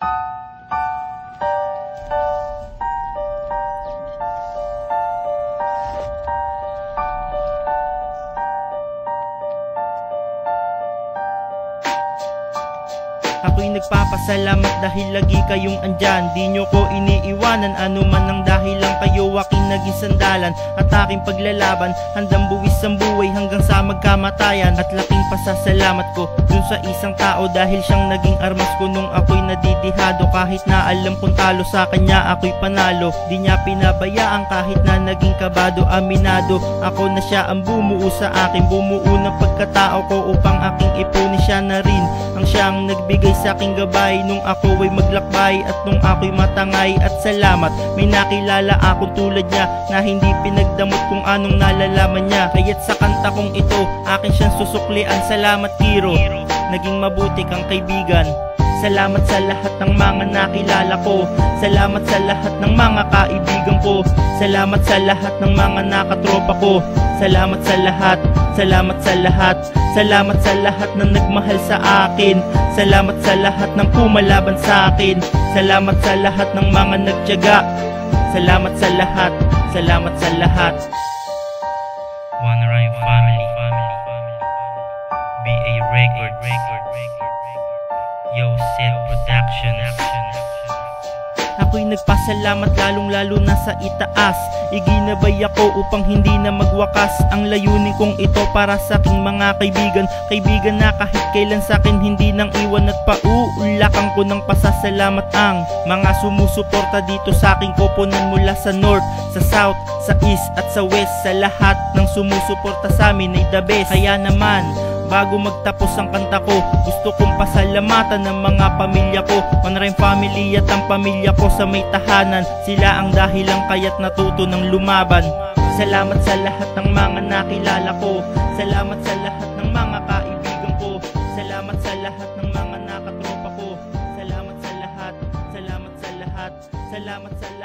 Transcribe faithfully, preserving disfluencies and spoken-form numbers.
Ako'y nagpapasalamat dahil lagi kayong andyan. Di nyo ko iniiwanan, ano man ang dahilan, kayo aking naging sandalan at aking paglalaban. Handang buwis ang buhay hanggang sa magkamatayan. At laking pasasalamat ko dun sa isang tao dahil siyang naging armas ko nung ako'y nadidihado. Kahit na alam kong talo sa kanya ako'y panalo, di niya pinabayaan kahit na naging kabado. Aminado ako na siya ang bumuo sa akin, bumuo ng pagkatao ko upang aking ipunin. Siya na rin ang siyang nagbigay sa aking gabay nung ako ay maglakbay at nung ako'y matangay. At salamat may nakilala ako tulad niya na hindi pinagdamot kung anong nalalaman niya. Kaya't sa kanta kong ito akin siyang susuklian. Salamat Kiro, naging mabuti kang kaibigan. Salamat sa lahat ng mga nakilala ko. Salamat sa lahat ng mga kaibigan ko. Salamat sa lahat ng mga nakatropa ko. Salamat sa lahat, salamat sa lahat. Salamat sa lahat ng nagmahal sa akin. Salamat sa lahat ng pumalaban sa akin. Salamat sa lahat ng mga nagtiyaga. Salamat sa lahat, salamat sa lahat. One Rhyme Family, B A Records, Yo Set Production. Ako'y nagpasalamat lalong lalo na sa itaas. Iginabay ako upang hindi na magwakas ang layunin kong ito para sa aking mga kaibigan. Kaibigan na kahit kailan sa akin hindi nang iwan at pauulakan ko ng pasasalamat ang mga sumusuporta dito sa aking koponan mula sa north, sa south, sa east at sa west. Sa lahat ng sumusuporta sa amin ay the best. Kaya naman bago magtapos ang kanta ko, gusto kong pasalamatan ng mga pamilya ko. One Rhyme Family at ang pamilya ko sa may tahanan. Sila ang dahilan kaya't natuto ng lumaban. Salamat sa lahat ng mga nakilala ko. Salamat sa lahat ng mga kaibigan ko. Salamat sa lahat ng mga nakatropa ko. Salamat sa lahat, salamat sa lahat. Salamat sa lahat.